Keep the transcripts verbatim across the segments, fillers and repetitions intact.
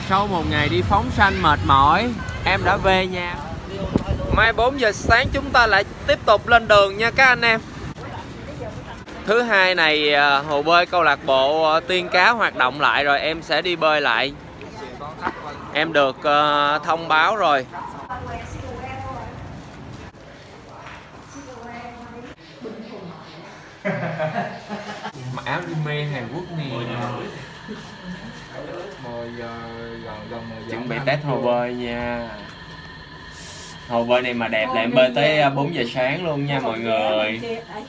Sau một ngày đi phóng sanh mệt mỏi, em đã về nhà. Mai bốn giờ sáng chúng ta lại tiếp tục lên đường nha các anh em. Thứ hai này hồ bơi câu lạc bộ Tiên Cá hoạt động lại rồi, em sẽ đi bơi lại. Em được uh, thông báo rồi. Mặc áo anime Hàn Quốc nè. Chuẩn bị test hồ bơi nha. Hồ bơi này mà đẹp là em bơi tới bốn giờ sáng luôn nha mọi người.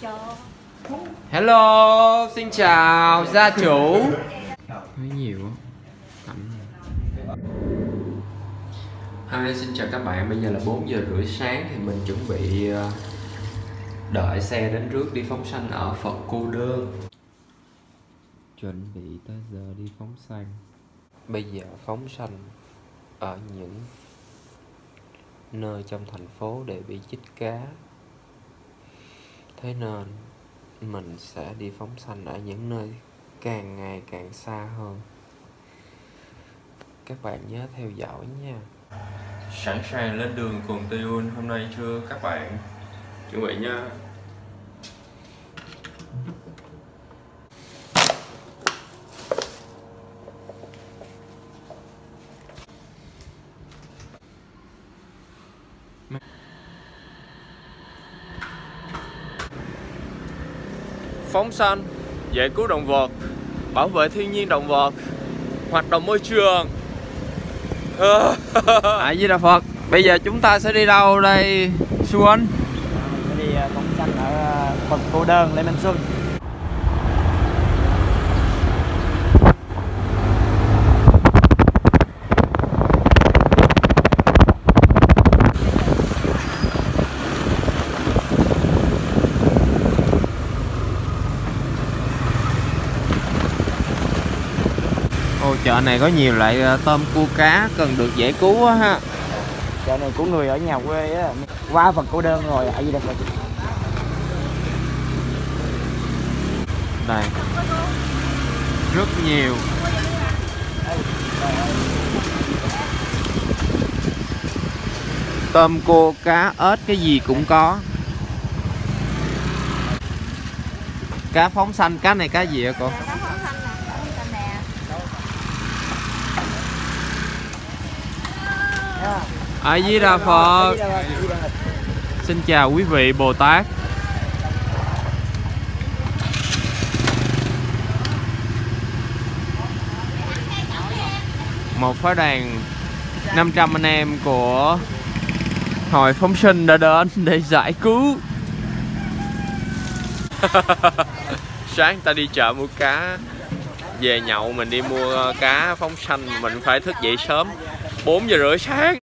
Hello, xin chào gia chủ. Hơi nhiều á. Hi, xin chào các bạn. Bây giờ là bốn giờ rưỡi sáng thì mình chuẩn bị đợi xe đến rước đi phóng sanh ở Phật Cô Đơn. Chuẩn bị tới giờ đi phóng sanh. Bây giờ phóng sanh ở những nơi trong thành phố để bị chích cá. Thế nên mình sẽ đi phóng sanh ở những nơi càng ngày càng xa hơn. Các bạn nhớ theo dõi nha. Sẵn sàng lên đường cùng Tayun hôm nay chưa các bạn? Chuẩn bị nha. Phóng sanh, giải cứu động vật, bảo vệ thiên nhiên động vật, hoạt động môi trường. A Di Đà Phật. Bây giờ chúng ta sẽ đi đâu đây Xuân? Đi phóng sanh ở Phật Cô Đơn, Lê Minh Xuân. Ô, chợ này có nhiều loại tôm cua cá cần được giải cứu á ha. Chợ này của người ở nhà quê á, qua Phật Cô Đơn rồi. A Di Đà Phật. Đây rất nhiều. Tôm cua cá ếch cái gì cũng có. Cá phóng sanh, cá này cá gì hả cô? A Di Đà Phật. Xin chào quý vị Bồ Tát. Một phái đoàn năm trăm anh em của Hội Phóng Sinh đã đến để giải cứu. Sáng ta đi chợ mua cá, về nhậu mình đi mua cá phóng sanh, mình phải thức dậy sớm bốn giờ rưỡi sáng.